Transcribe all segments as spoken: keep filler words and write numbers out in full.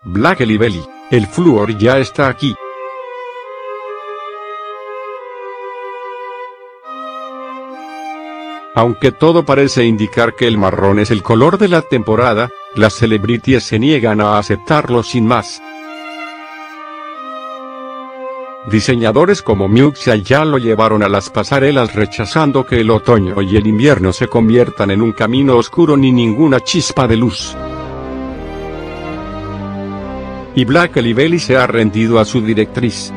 Blakely Belly, el flúor ya está aquí. Aunque todo parece indicar que el marrón es el color de la temporada, las celebrities se niegan a aceptarlo sin más. Diseñadores como Muxia ya lo llevaron a las pasarelas rechazando que el otoño y el invierno se conviertan en un camino oscuro ni ninguna chispa de luz. Y Blakely Belly se ha rendido a su directriz.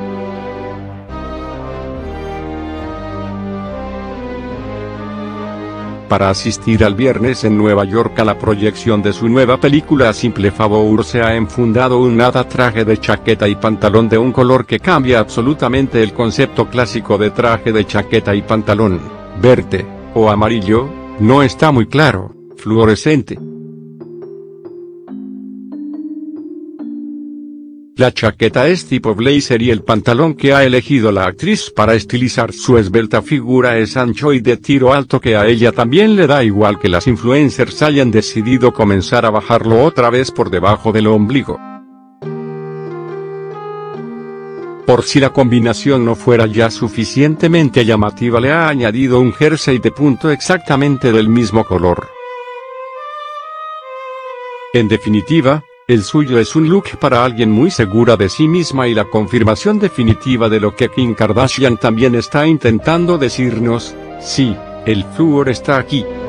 Para asistir al viernes en Nueva York a la proyección de su nueva película A Simple Favor se ha enfundado un nada traje de chaqueta y pantalón de un color que cambia absolutamente el concepto clásico de traje de chaqueta y pantalón, verde, o amarillo, no está muy claro, fluorescente. La chaqueta es tipo blazer y el pantalón que ha elegido la actriz para estilizar su esbelta figura es ancho y de tiro alto que a ella también le da igual que las influencers hayan decidido comenzar a bajarlo otra vez por debajo del ombligo. Por si la combinación no fuera ya suficientemente llamativa le ha añadido un jersey de punto exactamente del mismo color. En definitiva, el suyo es un look para alguien muy segura de sí misma y la confirmación definitiva de lo que Kim Kardashian también está intentando decirnos: sí, el flúor está aquí.